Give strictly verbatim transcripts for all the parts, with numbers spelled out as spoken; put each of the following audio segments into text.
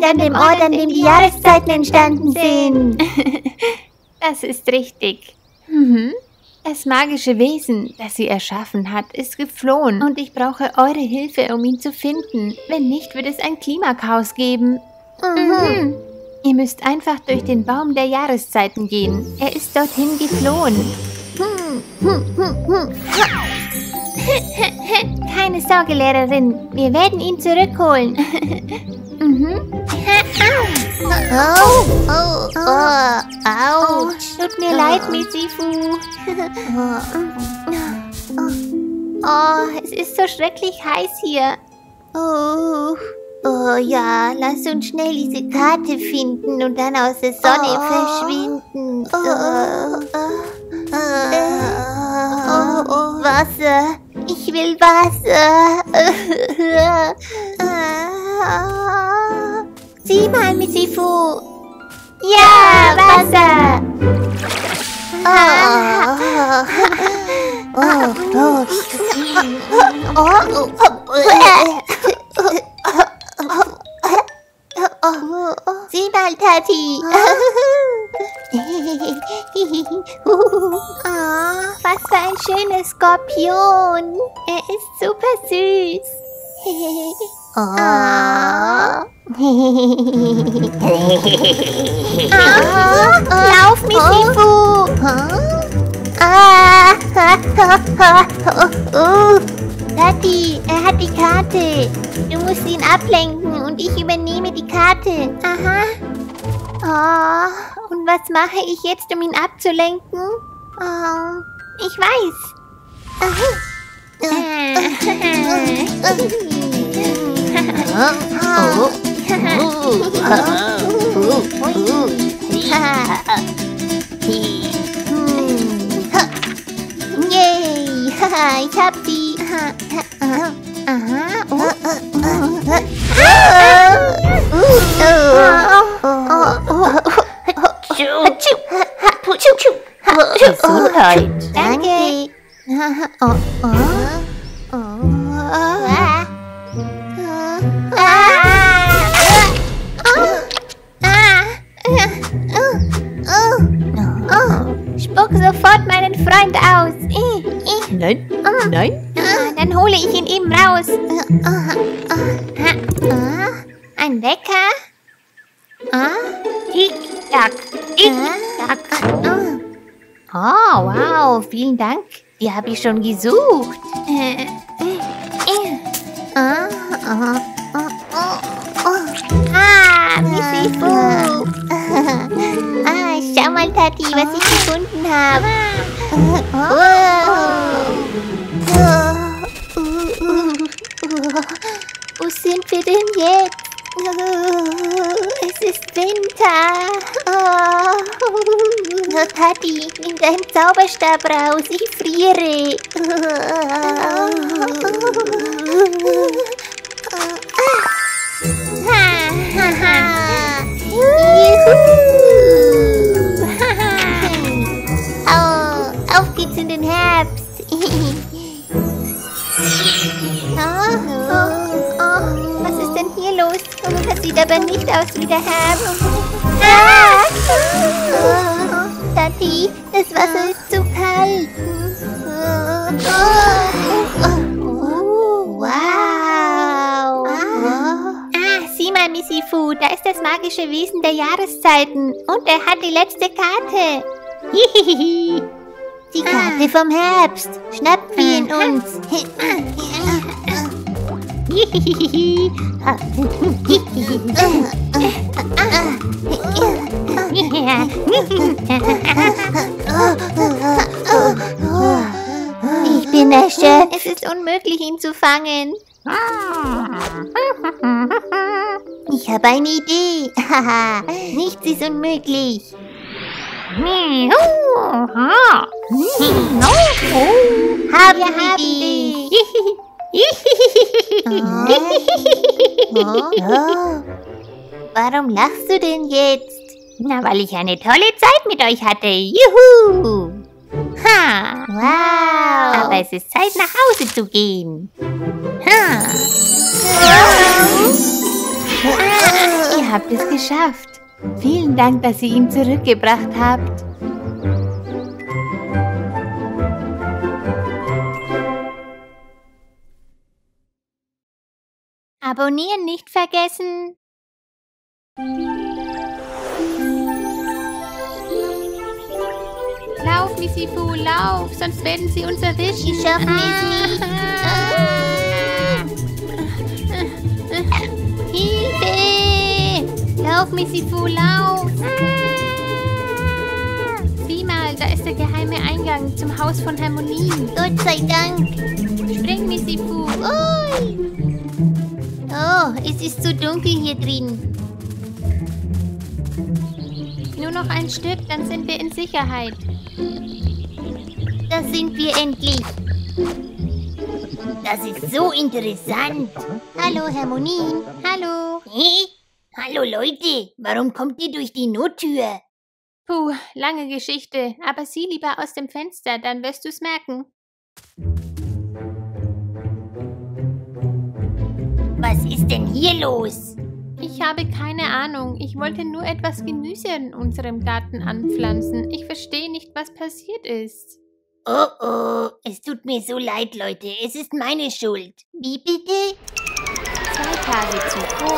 an dem Ort, an dem die Jahreszeiten entstanden sind. Das ist richtig. Mhm. Das magische Wesen, das sie erschaffen hat, ist geflohen und ich brauche eure Hilfe, um ihn zu finden. Wenn nicht, wird es ein Klimakaos geben. Mhm. Ihr müsst einfach durch den Baum der Jahreszeiten gehen. Er ist dorthin geflohen. Keine Sorge, Lehrerin. Wir werden ihn zurückholen. Mhm. Oh, oh, oh, ouch. Tut mir leid, Misifu. Oh, es ist so schrecklich heiß hier. Oh, oh ja, lass uns schnell diese Karte finden und dann aus der Sonne oh. verschwinden. Oh, oh, oh, oh, Wasser. Ich will Wasser. Sieh mal, Misifu. Ja, Wasser. Oh, oh, oh. Oh, sieh mal, Tati. Oh, was für ein schöner Skorpion. Er ist super süß. Oh. Oh, lauf, Misifu. Ah. Oh. Tati, er hat die Karte. Du musst ihn ablenken und ich übernehme die Karte. Aha. Oh, und was mache ich jetzt, um ihn abzulenken? Oh, ich weiß. Yay, ich hab sie. Aha. Gesundheit. Danke. Oh, oh. Oh. Ah. Spuck sofort meinen Freund aus. Nein, nein. Dann hole ich ihn eben raus. Ein Wecker? Tick-Tack, Tick-Tack. Oh, wow, vielen Dank. Die habe ich schon gesucht. Ah, Misifu. Ah, schau mal, Tati, was ich gefunden habe. Wo sind wir denn jetzt? Es ist Winter. Oh, Tati, nimm deinen Zauberstab raus. Ich friere. Oh, auf geht's in den Herbst. Oh, oh, oh, was ist denn hier los? Das sieht aber nicht aus wie der Herbst. Ah! Oh, Tati, das Wasser ist zu kalt. Oh, wow. Ah, sieh mal, Misifu, da ist das magische Wesen der Jahreszeiten. Und er hat die letzte Karte. Hihihi. Die Karte vom Herbst. Schnappen wir ihn uns. Ich bin erschöpft. Es ist unmöglich, ihn zu fangen. Ich habe eine Idee. Nichts ist unmöglich. Haben wir haben die. Oh. Warum lachst du denn jetzt? Na, weil ich eine tolle Zeit mit euch hatte. Juhu! Ha! Wow! Aber es ist Zeit, nach Hause zu gehen. Ha! Ah, ihr Ihr habt es geschafft. Vielen Dank, dass ihr ihn zurückgebracht habt. Abonnieren nicht vergessen. Lauf, Misifu, lauf, sonst werden sie uns erwischen. Wir schaffen es nicht. Hilfe! Lauf, Misifu, lauf! Sieh mal, da ist der geheime Eingang zum Haus von Harmonie. Gott sei Dank. Spring, Misifu. Ui. Oh, es ist so dunkel hier drin. Nur noch ein Stück, dann sind wir in Sicherheit. Da sind wir endlich. Das ist so interessant. Hallo, Harmonie. Hallo. Hey? Hallo, Leute. Warum kommt ihr durch die Nottür? Puh, lange Geschichte, aber sieh lieber aus dem Fenster, dann wirst du's merken. Was ist denn hier los? Ich habe keine Ahnung. Ich wollte nur etwas Gemüse in unserem Garten anpflanzen. Ich verstehe nicht, was passiert ist. Oh oh, es tut mir so leid, Leute. Es ist meine Schuld. Wie bitte? Zwei Tage zuvor.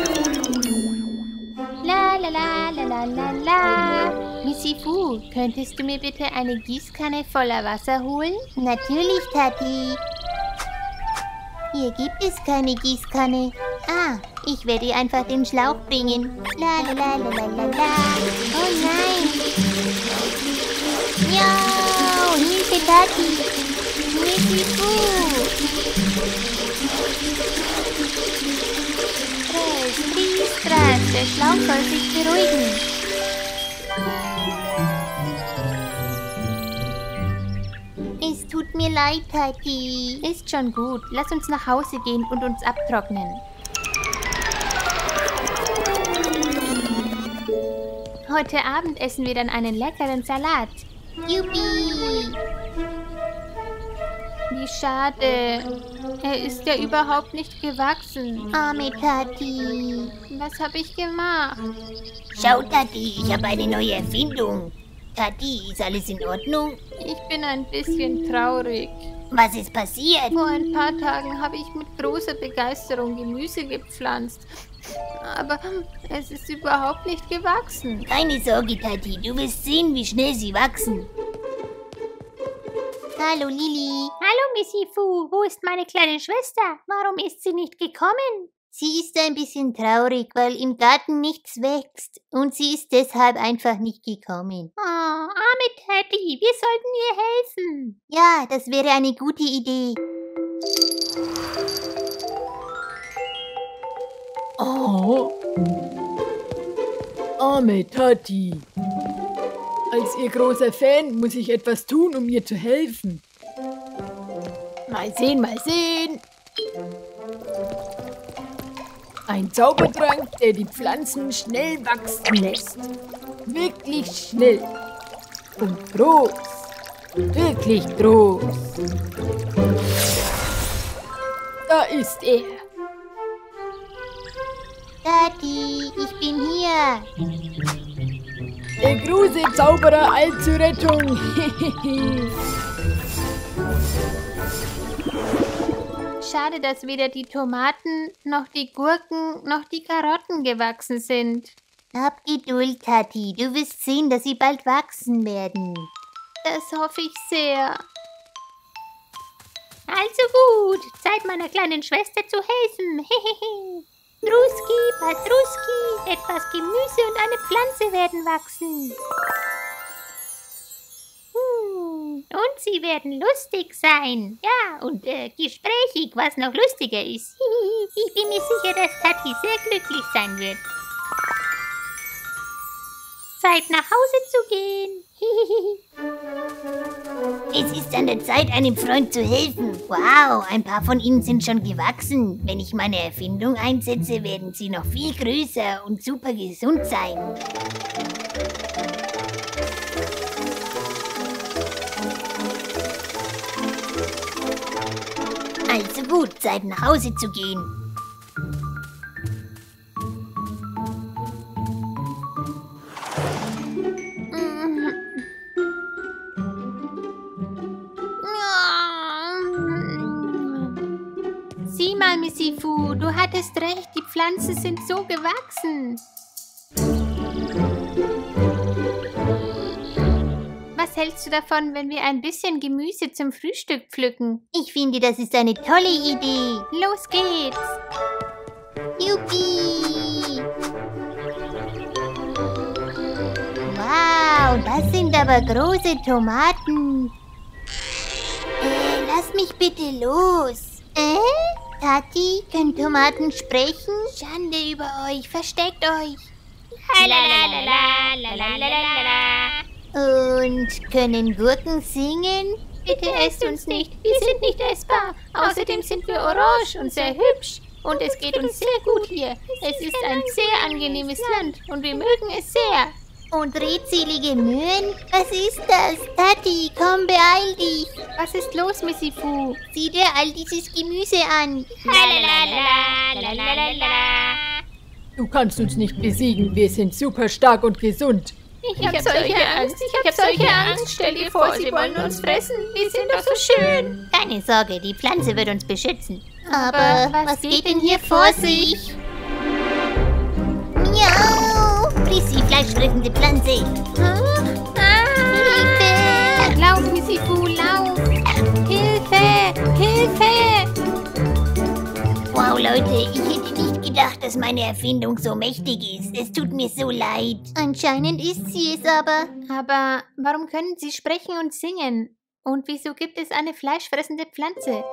La la la la la la la. Misifu, könntest du mir bitte eine Gießkanne voller Wasser holen? Natürlich, Tati. Hier gibt es keine Gießkanne. Ah, ich werde einfach den Schlauch bringen. La la la la la la la. Oh nein. Miau, Hilfe, Tati. Misifu. Tres, tris, tras. Der Schlauch soll sich beruhigen. Es tut mir leid, Tati. Ist schon gut. Lass uns nach Hause gehen und uns abtrocknen. Heute Abend essen wir dann einen leckeren Salat. Juppie. Wie schade. Er ist ja überhaupt nicht gewachsen. Arme Tati. Was habe ich gemacht? Schau, Tati, ich habe eine neue Erfindung. Tati, ist alles in Ordnung? Ich bin ein bisschen traurig. Was ist passiert? Vor ein paar Tagen habe ich mit großer Begeisterung Gemüse gepflanzt. Aber es ist überhaupt nicht gewachsen. Keine Sorge, Tati, du wirst sehen, wie schnell sie wachsen. Hallo, Lili. Hallo, Misifu. Wo ist meine kleine Schwester? Warum ist sie nicht gekommen? Sie ist ein bisschen traurig, weil im Garten nichts wächst. Und sie ist deshalb einfach nicht gekommen. Oh, arme Teddy, wir sollten ihr helfen. Ja, das wäre eine gute Idee. Oh. Arme Tati. Als ihr großer Fan muss ich etwas tun, um ihr zu helfen. Mal sehen, mal sehen. Ein Zaubertrank, der die Pflanzen schnell wachsen lässt. Wirklich schnell. Und groß. Wirklich groß. Da ist er. Tati, ich bin hier. Der große Zauberer eilt zur Rettung. Schade, dass weder die Tomaten, noch die Gurken, noch die Karotten gewachsen sind. Hab Geduld, Tati. Du wirst sehen, dass sie bald wachsen werden. Das hoffe ich sehr. Also gut, Zeit meiner kleinen Schwester zu helfen. Druski, Patruski, etwas Gemüse und eine Pflanze werden wachsen. Hm, und sie werden lustig sein. Ja, und äh, gesprächig, was noch lustiger ist. Ich bin mir sicher, dass Tati sehr glücklich sein wird. Zeit, nach Hause zu gehen. Es ist an der Zeit, einem Freund zu helfen. Wow, ein paar von ihnen sind schon gewachsen. Wenn ich meine Erfindung einsetze, werden sie noch viel größer und super gesund sein. Also gut, Zeit nach Hause zu gehen. Missy-Fu, du hattest recht, die Pflanzen sind so gewachsen. Was hältst du davon, wenn wir ein bisschen Gemüse zum Frühstück pflücken? Ich finde, das ist eine tolle Idee. Los geht's! Juppie! Wow, das sind aber große Tomaten. Äh, lass mich bitte los. Äh? Tati, können Tomaten sprechen? Schande über euch, versteckt euch. Und können Gurken singen? Bitte esst uns nicht, wir sind nicht essbar. Außerdem sind wir orange und sehr hübsch. Und es geht uns sehr gut hier. Es ist ein sehr angenehmes Land und wir mögen es sehr. Und redselige Möhren? Was ist das? Tati, komm, beeil dich. Was ist los, Missy-Fu? Sieh dir all dieses Gemüse an. Du kannst uns nicht besiegen, wir sind super stark und gesund. Ich, ich hab solche Angst, ich hab solche Angst. Stell dir vor, sie wollen uns fressen. Wir sind doch so schön. Keine Sorge, die Pflanze wird uns beschützen. Aber, Aber was, was geht geht denn hier vor sich? Miau! Friss die fleischfressende Pflanze. Ah, Hilfe! lauf, Missy-Fu, lauf. Hilfe, Hilfe. Wow, Leute, ich hätte nicht gedacht, dass meine Erfindung so mächtig ist. Es tut mir so leid. Anscheinend ist sie es aber. Aber warum können sie sprechen und singen? Und wieso gibt es eine fleischfressende Pflanze?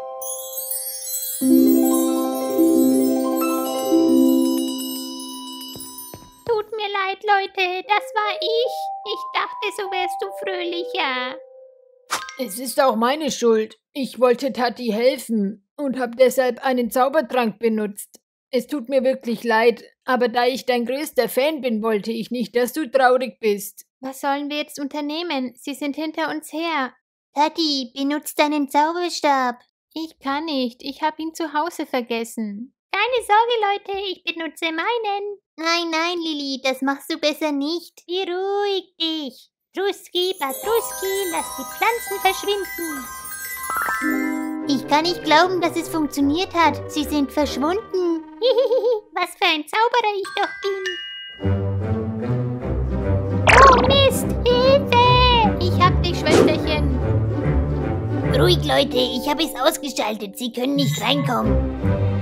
Tut mir leid, Leute, das war ich. Ich dachte, so wärst du fröhlicher. Es ist auch meine Schuld. Ich wollte Tati helfen und habe deshalb einen Zaubertrank benutzt. Es tut mir wirklich leid, aber da ich dein größter Fan bin, wollte ich nicht, dass du traurig bist. Was sollen wir jetzt unternehmen? Sie sind hinter uns her. Tati, benutzt deinen Zauberstab. Ich kann nicht, ich habe ihn zu Hause vergessen. Keine Sorge, Leute, ich benutze meinen. Nein, nein, Lili, das machst du besser nicht. Beruhig dich. Truski, Patruski, lass die Pflanzen verschwinden. Ich kann nicht glauben, dass es funktioniert hat. Sie sind verschwunden. Was für ein Zauberer ich doch bin. Oh Mist, Hilfe! Ich hab dich, Schwesterchen. Ruhig, Leute, ich habe es ausgeschaltet. Sie können nicht reinkommen.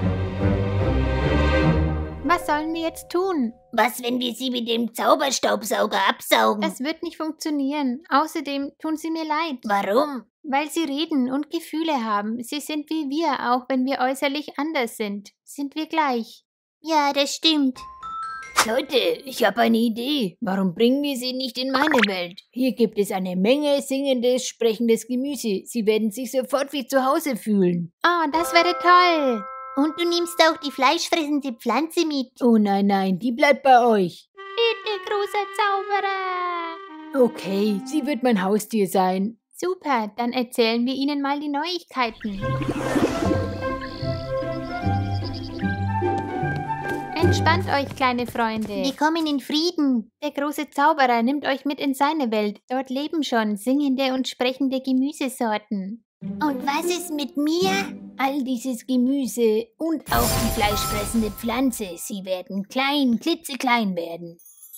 Was sollen wir jetzt tun? Was, wenn wir sie mit dem Zauberstaubsauger absaugen? Das wird nicht funktionieren. Außerdem tun sie mir leid. Warum? Weil sie reden und Gefühle haben. Sie sind wie wir, auch wenn wir äußerlich anders sind. Sind wir gleich. Ja, das stimmt. Leute, ich habe eine Idee. Warum bringen wir sie nicht in meine Welt? Hier gibt es eine Menge singendes, sprechendes Gemüse. Sie werden sich sofort wie zu Hause fühlen. Oh, das wäre toll. Und du nimmst auch die fleischfressende Pflanze mit. Oh nein, nein, die bleibt bei euch. Bitte, großer Zauberer. Okay, sie wird mein Haustier sein. Super, dann erzählen wir ihnen mal die Neuigkeiten. Entspannt euch, kleine Freunde. Wir kommen in Frieden. Der große Zauberer nimmt euch mit in seine Welt. Dort leben schon singende und sprechende Gemüsesorten. Und was ist mit mir? All dieses Gemüse und auch die fleischfressende Pflanze, sie werden klein, klitzeklein werden.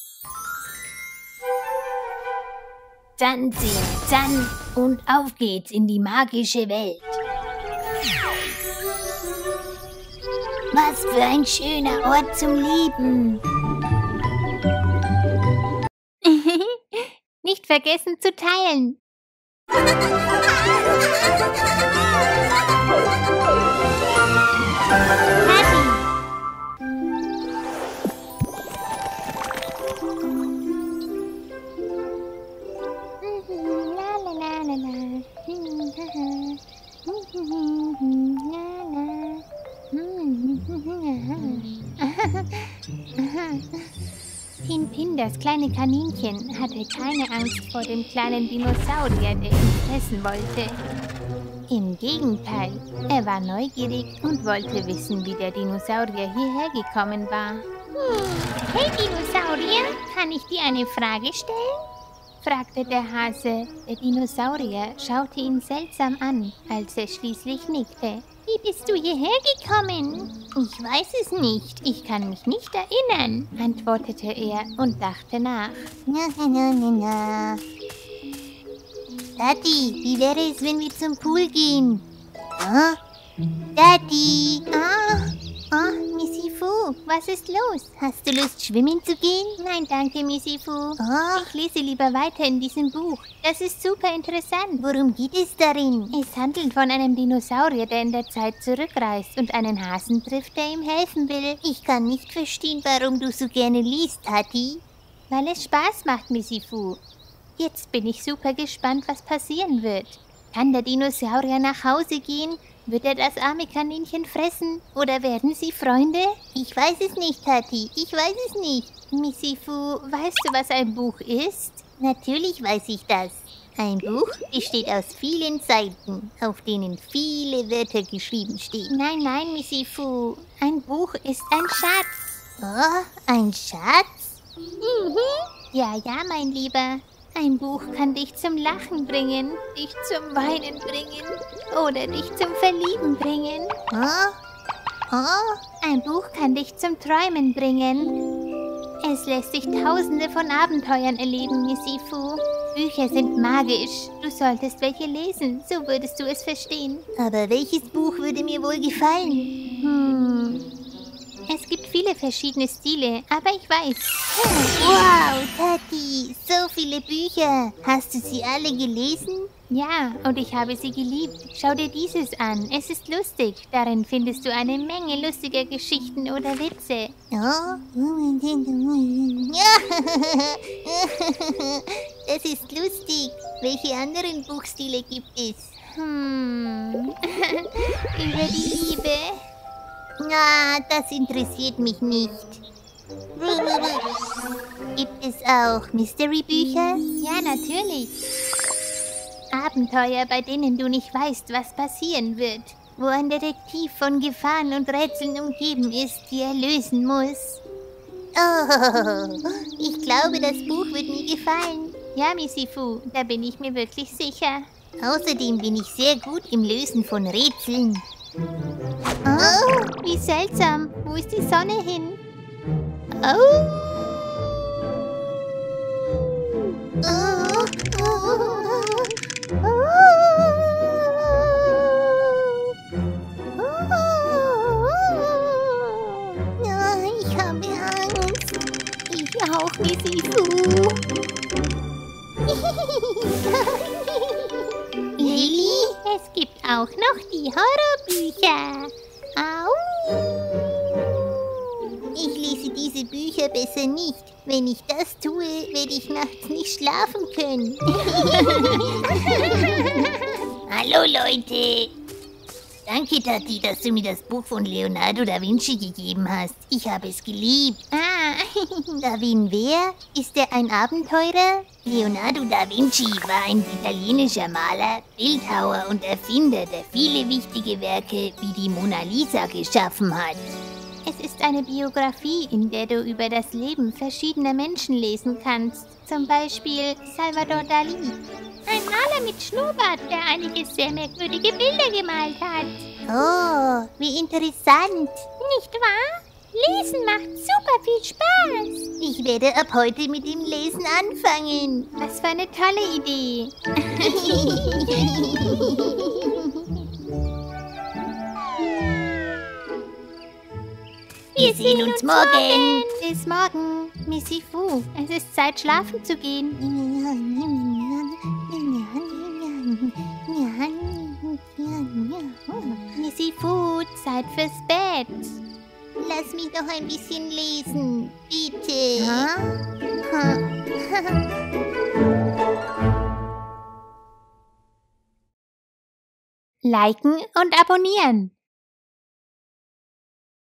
Zan, zing, zan und auf geht's in die magische Welt. Was für ein schöner Ort zum Leben. Nicht vergessen zu teilen. Pin Pin, das kleine Kaninchen, hatte keine Angst vor dem kleinen Dinosaurier, der ihn fressen wollte. Im Gegenteil, er war neugierig und wollte wissen, wie der Dinosaurier hierher gekommen war. Hm. Hey Dinosaurier, kann ich dir eine Frage stellen? Fragte der Hase. Der Dinosaurier schaute ihn seltsam an, als er schließlich nickte. Wie bist du hierher gekommen? Ich weiß es nicht. Ich kann mich nicht erinnern, antwortete er und dachte nach. Na, na, na, na. Daddy, wie wäre es, wenn wir zum Pool gehen? Ah? Daddy! Ah, ah, Missy Fu, was ist los? Hast du Lust, schwimmen zu gehen? Nein, danke, Missy Fu. Ah. Ich lese lieber weiter in diesem Buch. Das ist super interessant. Worum geht es darin? Es handelt von einem Dinosaurier, der in der Zeit zurückreist und einen Hasen trifft, der ihm helfen will. Ich kann nicht verstehen, warum du so gerne liest, Tati. Weil es Spaß macht, Missy Fu. Jetzt bin ich super gespannt, was passieren wird. Kann der Dinosaurier nach Hause gehen? Wird er das arme Kaninchen fressen? Oder werden sie Freunde? Ich weiß es nicht, Tati. Ich weiß es nicht. Missy Fu, weißt du, was ein Buch ist? Natürlich weiß ich das. Ein Buch besteht aus vielen Seiten, auf denen viele Wörter geschrieben stehen. Nein, nein, Missy Fu. Ein Buch ist ein Schatz. Oh, ein Schatz? Mhm. Ja, ja, mein Lieber. Ein Buch kann dich zum Lachen bringen, dich zum Weinen bringen oder dich zum Verlieben bringen. Oh? Oh? Ein Buch kann dich zum Träumen bringen. Es lässt sich tausende von Abenteuern erleben, Missy Fu. Bücher sind magisch. Du solltest welche lesen, so würdest du es verstehen. Aber welches Buch würde mir wohl gefallen? Hm... Es gibt viele verschiedene Stile, aber ich weiß. Wow, Tati, so viele Bücher. Hast du sie alle gelesen? Ja, und ich habe sie geliebt. Schau dir dieses an. Es ist lustig. Darin findest du eine Menge lustiger Geschichten oder Witze. Oh. Ja, das ist lustig. Welche anderen Buchstile gibt es? Hm, über die Liebe. Na, das interessiert mich nicht. Gibt es auch Mystery-Bücher? Ja, natürlich. Abenteuer, bei denen du nicht weißt, was passieren wird. Wo ein Detektiv von Gefahren und Rätseln umgeben ist, die er lösen muss. Oh, ich glaube, das Buch wird mir gefallen. Ja, Missy Fu, da bin ich mir wirklich sicher. Außerdem bin ich sehr gut im Lösen von Rätseln. Oh, wie seltsam. Wo ist die Sonne hin? Oh. Oh. Oh. Oh. Ja, ich habe Angst. Ich auch, Missy Fu. Lilli? Es gibt auch noch die Horrorbücher. Au! Ich lese diese Bücher besser nicht. Wenn ich das tue, werde ich nachts nicht schlafen können. Hallo Leute! Danke, Tati, dass du mir das Buch von Leonardo da Vinci gegeben hast. Ich habe es geliebt. Ah, Da Vin wer? Ist er ein Abenteurer? Leonardo da Vinci war ein italienischer Maler, Bildhauer und Erfinder, der viele wichtige Werke wie die Mona Lisa geschaffen hat. es ist eine Biografie, in der du über das Leben verschiedener Menschen lesen kannst. Zum Beispiel Salvador Dali. Ein Maler mit Schnurrbart, der einige sehr merkwürdige Bilder gemalt hat. Oh, wie interessant. Nicht wahr? Lesen macht super viel Spaß. Ich werde ab heute mit dem Lesen anfangen. Was für eine tolle Idee. Wir sehen uns morgen. Bis morgen, Missy Fu. Es ist Zeit, schlafen zu gehen. Missy Fu, Zeit fürs Bett. Lass mich noch ein bisschen lesen, bitte. Liken und abonnieren.